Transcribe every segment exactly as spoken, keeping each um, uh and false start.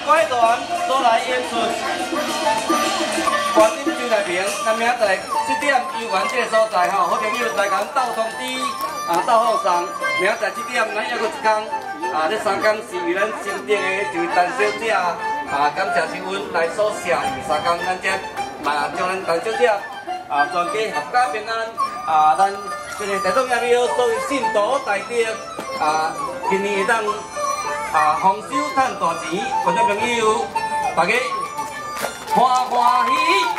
怪团所来演出。观音周内平，咱明仔七点游园这个所在吼，好朋友来甲阮斗通知啊，斗好送。明仔七点，咱还阁一天啊，这三天是为咱新店的一位陈小姐啊，感谢之恩来所写伊三天，咱这嘛将咱陈小姐啊全家合家平安啊，咱这个台中夜庙所有信徒大德啊，今年会当啊丰收赚大钱，观众朋友大家。 欢欢喜喜。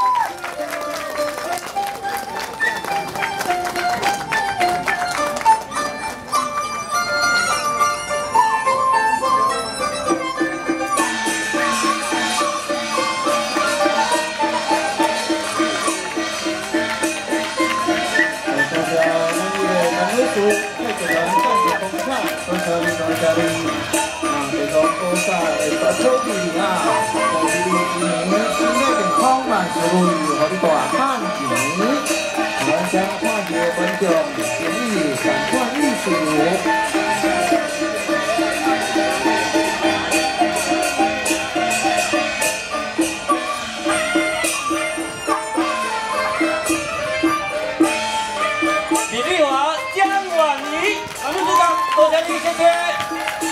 如何大汉钱，咱将看见观众建议感官艺术。 李丽华、江婉仪，咱们组长，多谢你，谢谢。